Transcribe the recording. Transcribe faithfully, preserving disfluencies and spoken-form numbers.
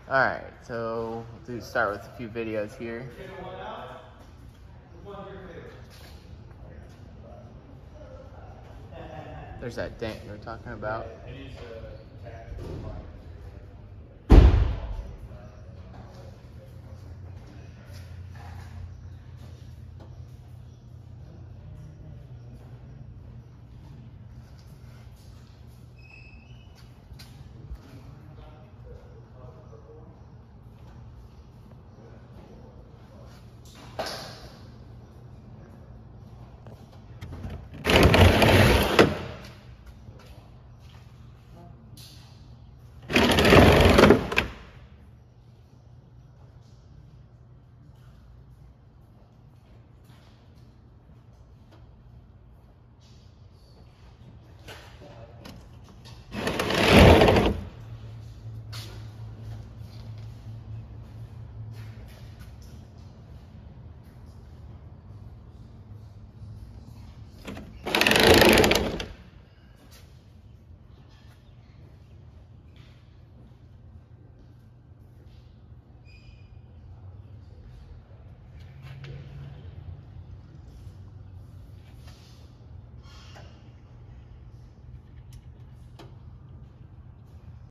Alright, so we'll do start with a few videos here. There's that dent you were talking about.